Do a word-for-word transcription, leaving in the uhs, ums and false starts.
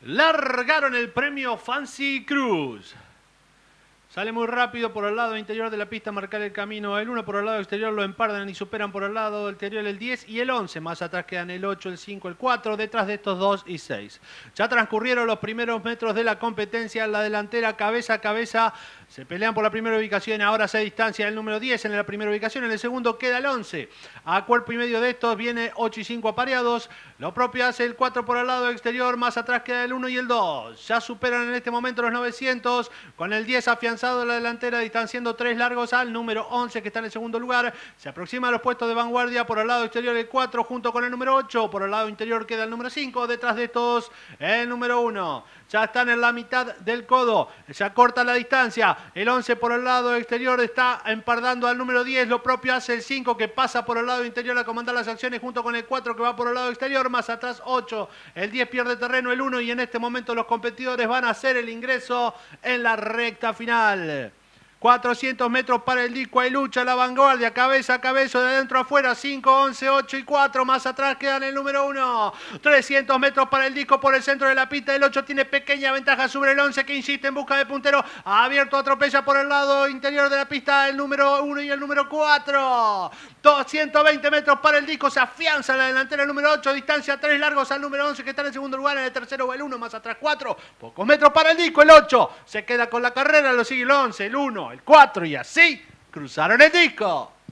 Largaron el premio Fancy Cruz. Sale muy rápido por el lado interior de la pista a marcar el camino. El uno por el lado exterior lo empardan y superan por el lado exterior el diez y el once. Más atrás quedan el ocho, el cinco, el cuatro. Detrás de estos dos y seis. Ya transcurrieron los primeros metros de la competencia. La delantera cabeza a cabeza se pelean por la primera ubicación. Ahora se distancia el número diez en la primera ubicación. En el segundo queda el once. A cuerpo y medio de estos viene ocho y cinco apareados. Lo propio hace el cuatro por el lado exterior. Más atrás queda el uno y el dos. Ya superan en este momento los novecientos. Con el diez afianzado en la delantera, distanciando tres largos al número once que está en el segundo lugar. Se aproxima a los puestos de vanguardia por el lado exterior el cuatro junto con el número ocho. Por el lado interior queda el número cinco. Detrás de estos el número uno. Ya están en la mitad del codo. Ya corta la distancia. El once por el lado exterior está empardando al número diez. Lo propio hace el cinco que pasa por el lado interior a comandar las acciones junto con el cuatro que va por el lado exterior. Más atrás ocho. El diez pierde terreno el uno y en este momento los competidores van a hacer el ingreso en la recta final. cuatrocientos metros para el disco, hay lucha, la vanguardia, cabeza a cabeza, de adentro a afuera, cinco, once, ocho y cuatro, más atrás quedan el número uno. trescientos metros para el disco por el centro de la pista, el ocho tiene pequeña ventaja sobre el once que insiste en busca de puntero, abierto, atropella por el lado interior de la pista el número uno y el número cuatro. doscientos veinte metros para el disco, se afianza en la delantera el número ocho, distancia tres largos al número once que está en el segundo lugar, en el tercero va el uno, más atrás cuatro, pocos metros para el disco, el ocho se queda con la carrera, lo sigue el once, el uno, el cuatro y así cruzaron el disco.